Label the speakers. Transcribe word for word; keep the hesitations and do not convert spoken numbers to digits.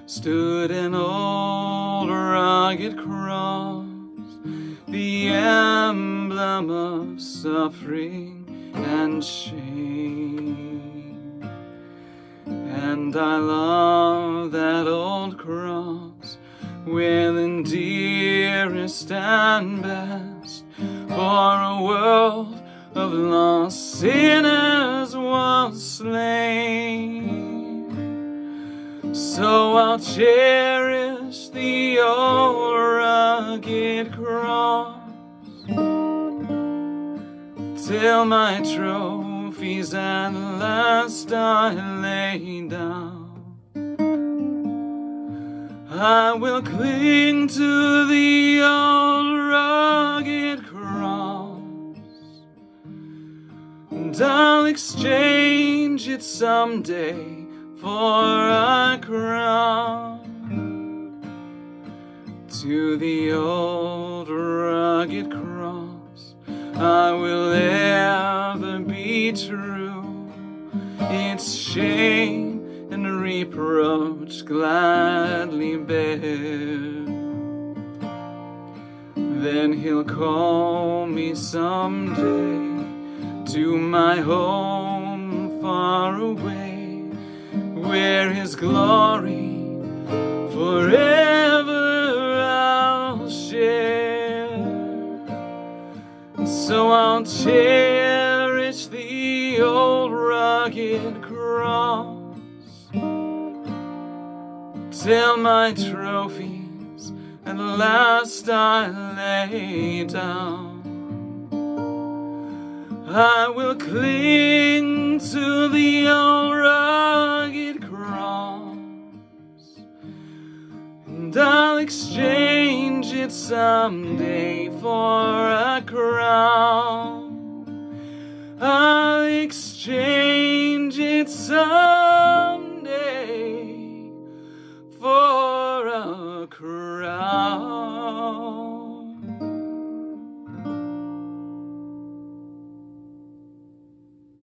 Speaker 1: stood an old rugged cross, the emblem of suffering and shame. And I love that old cross, well and dearest and best, for a world of lost sinners was slain. So I'll cherish the old rugged cross till my trophies at last I lay down. I will cling to the old rugged cross, and I'll exchange it someday for a crown. To the old rugged cross I will ever be true, its shame and reproach gladly bear. Then he'll call me someday to my home far away, where his glory forever I'll share. So I'll cherish the old rugged cross till my trophies at last I lay down. I will cling to the old rugged cross, and I'll exchange it someday for a crown. I'll exchange it someday for a crown.